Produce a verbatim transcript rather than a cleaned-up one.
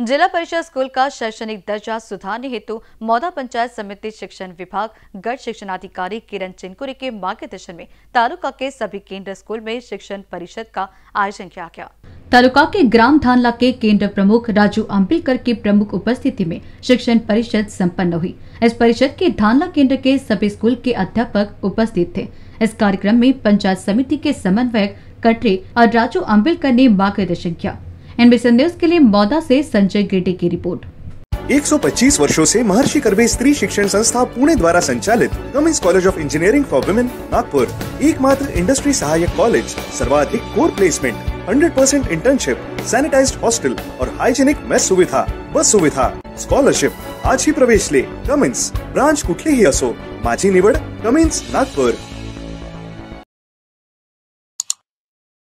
जिला परिषद स्कूल का शैक्षणिक दर्जा सुधारने हेतु मौदा पंचायत समिति शिक्षण विभाग गढ़ शिक्षणाधिकारी किरण चिनकुरी के मार्गदर्शन में तालुका के सभी केंद्र स्कूल में शिक्षण परिषद का आयोजन किया गया। तालुका के ग्राम धानला के केंद्र प्रमुख राजू अंबिलकर की प्रमुख उपस्थिति में शिक्षण परिषद संपन्न हुई। इस परिषद के धानला केंद्र के सभी स्कूल के अध्यापक उपस्थित थे। इस कार्यक्रम में पंचायत समिति के समन्वयक कटरे और राजू अंबिलकर ने मार्गदर्शन किया। एनबीसी न्यूज के लिए मौदा से संजय गिरडे की रिपोर्ट। एक सौ पच्चीस वर्षों से महर्षि कर्वे स्त्री शिक्षण संस्था पुणे द्वारा संचालित Cummins college of engineering for women Nagpur, एकमात्र इंडस्ट्री सहायक कॉलेज, सर्वाधिक core placement, hundred percent internship, sanitized hostel और हाइजीनिक मेस सुविधा, बस सुविधा, स्कॉलरशिप। आज ही प्रवेश ले। कमिंस ब्रांच कुठलीही असो, माझी निवड कमिंस नागपुर।